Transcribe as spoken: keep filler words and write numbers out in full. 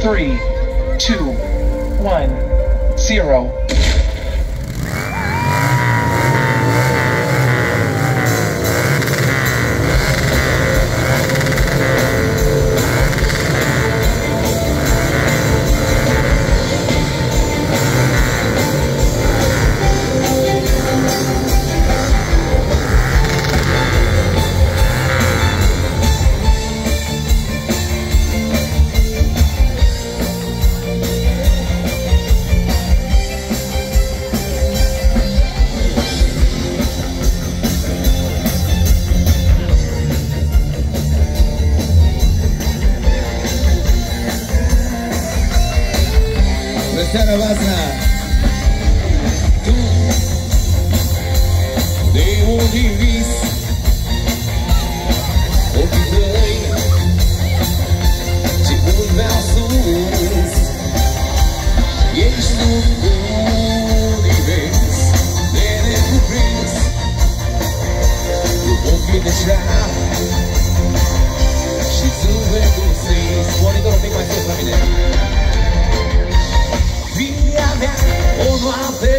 three, two, one, zero. Seara voastră! Tu, de unde vis, ochii tăi, ce bun mi-au sus, ești un univers de necuprins, cu ochii de șar și zâmbetul stins. Monitorul un pic mai sus la mine. Via mea, o noapte